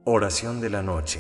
Oración de la noche.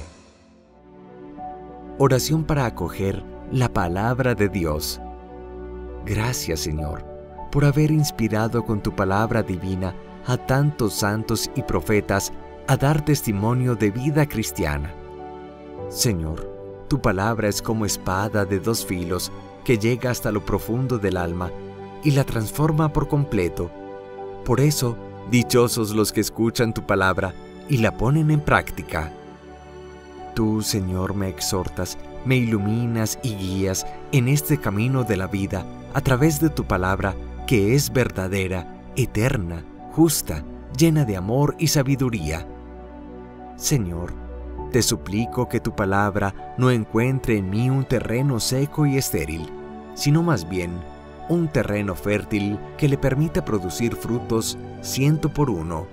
Oración para acoger la palabra de Dios. Gracias, Señor, por haber inspirado con tu palabra divina a tantos santos y profetas a dar testimonio de vida cristiana. Señor, tu palabra es como espada de dos filos que llega hasta lo profundo del alma y la transforma por completo. Por eso, dichosos los que escuchan tu palabra y la ponen en práctica. Tú, Señor, me exhortas, me iluminas y guías en este camino de la vida a través de tu palabra, que es verdadera, eterna, justa, llena de amor y sabiduría. Señor, te suplico que tu palabra no encuentre en mí un terreno seco y estéril, sino más bien un terreno fértil que le permita producir frutos 100 por 1.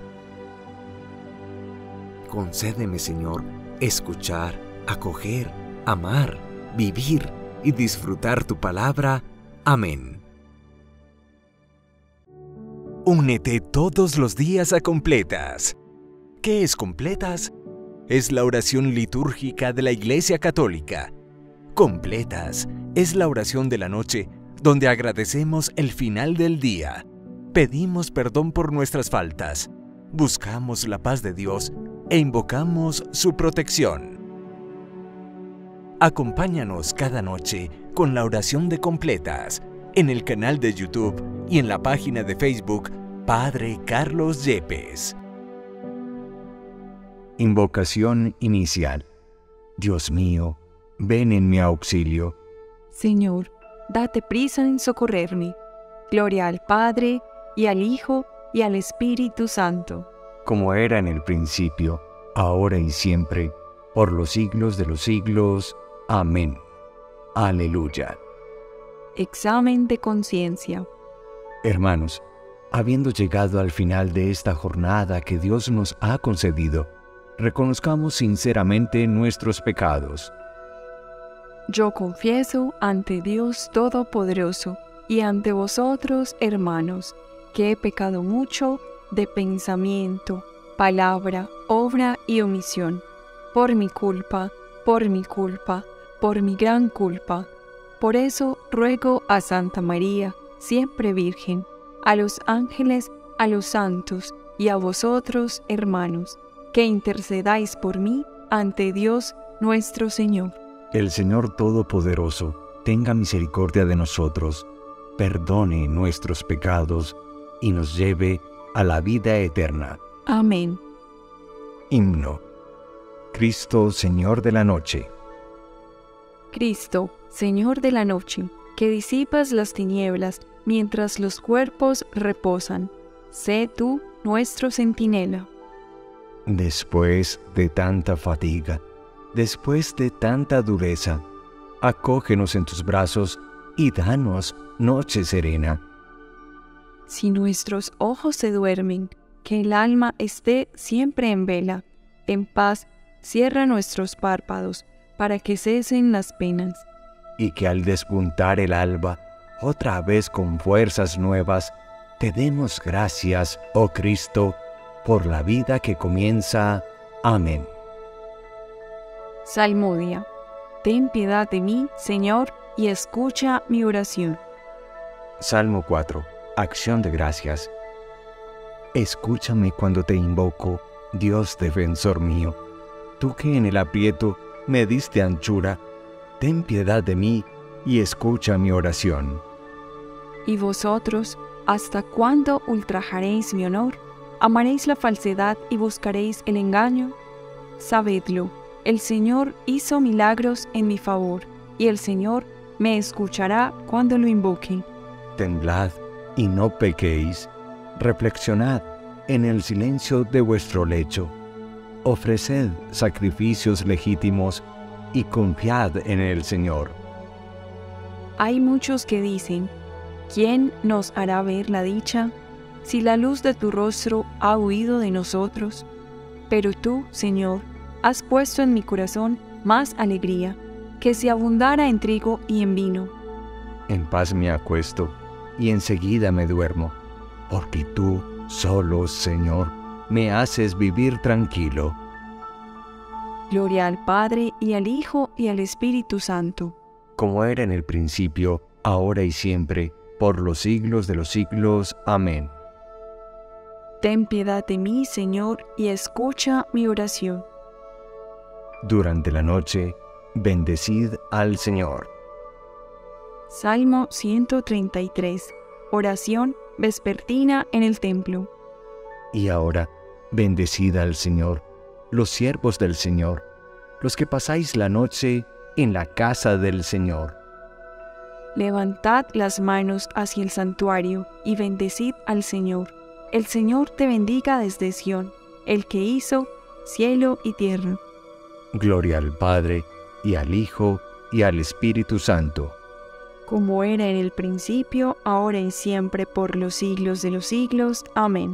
Concédeme, Señor, escuchar, acoger, amar, vivir y disfrutar tu palabra. Amén. Únete todos los días a Completas. ¿Qué es Completas? Es la oración litúrgica de la Iglesia Católica. Completas es la oración de la noche donde agradecemos el final del día, pedimos perdón por nuestras faltas, buscamos la paz de Dios e invocamos su protección. Acompáñanos cada noche con la oración de Completas en el canal de YouTube y en la página de Facebook Padre Carlos Yepes. Invocación inicial. Dios mío, ven en mi auxilio. Señor, date prisa en socorrerme. Gloria al Padre, y al Hijo, y al Espíritu Santo. Como era en el principio, ahora y siempre, por los siglos de los siglos. Amén. Aleluya. Examen de conciencia. Hermanos, habiendo llegado al final de esta jornada que Dios nos ha concedido, reconozcamos sinceramente nuestros pecados. Yo confieso ante Dios Todopoderoso y ante vosotros, hermanos, que he pecado mucho de pensamiento, palabra, obra y omisión, por mi culpa, por mi gran culpa. Por eso ruego a Santa María, siempre Virgen, a los ángeles, a los santos y a vosotros, hermanos, que intercedáis por mí ante Dios nuestro Señor. El Señor Todopoderoso tenga misericordia de nosotros, perdone nuestros pecados y nos lleve a la vida eterna. Amén. Himno. Cristo, Señor de la noche. Cristo, Señor de la noche, que disipas las tinieblas mientras los cuerpos reposan, sé tú nuestro centinela. Después de tanta fatiga, después de tanta dureza, acógenos en tus brazos y danos noche serena. Si nuestros ojos se duermen, que el alma esté siempre en vela. En paz, cierra nuestros párpados, para que cesen las penas. Y que al despuntar el alba, otra vez con fuerzas nuevas, te demos gracias, oh Cristo, por la vida que comienza. Amén. Salmodia. Ten piedad de mí, Señor, y escucha mi oración. Salmo 4. Acción de gracias. Escúchame cuando te invoco, Dios defensor mío. Tú que en el aprieto me diste anchura, ten piedad de mí y escucha mi oración. Y vosotros, ¿hasta cuándo ultrajaréis mi honor? ¿Amaréis la falsedad y buscaréis el engaño? Sabedlo, el Señor hizo milagros en mi favor, y el Señor me escuchará cuando lo invoque. Temblad y no pequéis, reflexionad en el silencio de vuestro lecho, ofreced sacrificios legítimos y confiad en el Señor. Hay muchos que dicen, ¿quién nos hará ver la dicha, si la luz de tu rostro ha huido de nosotros? Pero tú, Señor, has puesto en mi corazón más alegría, que si abundara en trigo y en vino. En paz me acuesto y enseguida me duermo, porque tú, solo, Señor, me haces vivir tranquilo. Gloria al Padre, y al Hijo, y al Espíritu Santo. Como era en el principio, ahora y siempre, por los siglos de los siglos. Amén. Ten piedad de mí, Señor, y escucha mi oración. Durante la noche, bendecid al Señor. Salmo 133. Oración vespertina en el templo. Y ahora, bendecid al Señor, los siervos del Señor, los que pasáis la noche en la casa del Señor. Levantad las manos hacia el santuario y bendecid al Señor. El Señor te bendiga desde Sión, el que hizo cielo y tierra. Gloria al Padre, y al Hijo, y al Espíritu Santo. Como era en el principio, ahora y siempre, por los siglos de los siglos. Amén.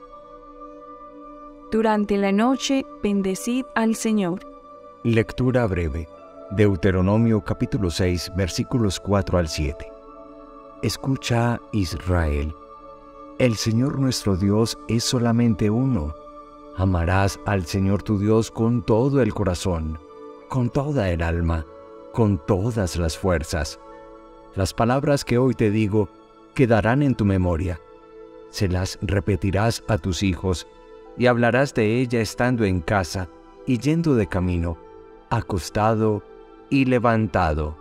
Durante la noche, bendecid al Señor. Lectura breve. Deuteronomio capítulo 6, versículos 4 al 7. Escucha, Israel. El Señor nuestro Dios es solamente uno. Amarás al Señor tu Dios con todo el corazón, con toda el alma, con todas las fuerzas. Las palabras que hoy te digo quedarán en tu memoria. Se las repetirás a tus hijos y hablarás de ella estando en casa y yendo de camino, acostado y levantado.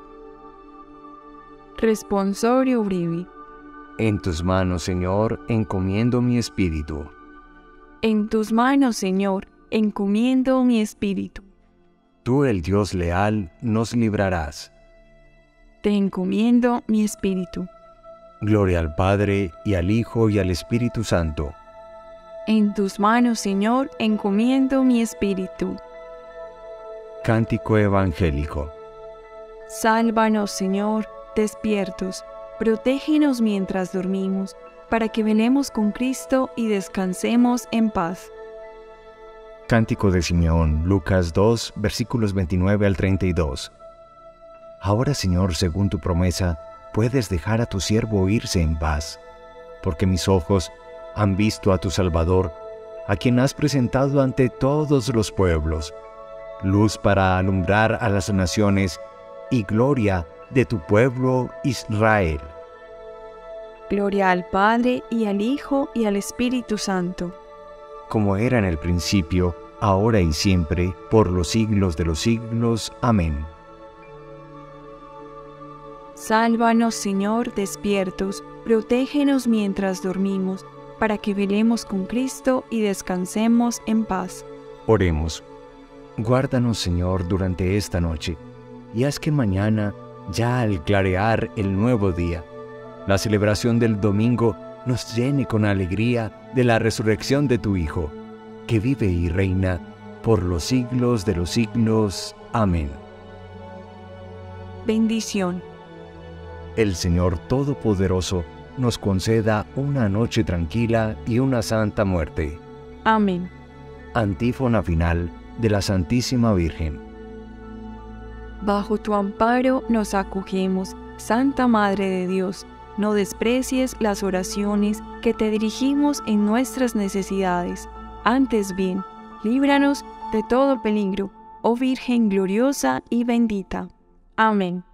Responsorio breve. En tus manos, Señor, encomiendo mi espíritu. En tus manos, Señor, encomiendo mi espíritu. Tú, el Dios leal, nos librarás. Te encomiendo mi espíritu. Gloria al Padre, y al Hijo, y al Espíritu Santo. En tus manos, Señor, encomiendo mi espíritu. Cántico evangélico. Sálvanos, Señor, despiertos. Protégenos mientras dormimos, para que velemos con Cristo y descansemos en paz. Cántico de Simeón, Lucas 2, versículos 29 al 32. Ahora, Señor, según tu promesa, puedes dejar a tu siervo irse en paz, porque mis ojos han visto a tu Salvador, a quien has presentado ante todos los pueblos, luz para alumbrar a las naciones y gloria de tu pueblo Israel. Gloria al Padre, y al Hijo, y al Espíritu Santo. Como era en el principio, ahora y siempre, por los siglos de los siglos. Amén. Sálvanos, Señor, despiertos. Protégenos mientras dormimos, para que velemos con Cristo y descansemos en paz. Oremos. Guárdanos, Señor, durante esta noche, y haz que mañana, ya al clarear el nuevo día, la celebración del domingo nos llene con alegría de la resurrección de tu Hijo, que vive y reina por los siglos de los siglos. Amén. Bendición. El Señor Todopoderoso nos conceda una noche tranquila y una santa muerte. Amén. Antífona final de la Santísima Virgen. Bajo tu amparo nos acogemos, Santa Madre de Dios. No desprecies las oraciones que te dirigimos en nuestras necesidades. Antes bien, líbranos de todo peligro, oh Virgen gloriosa y bendita. Amén.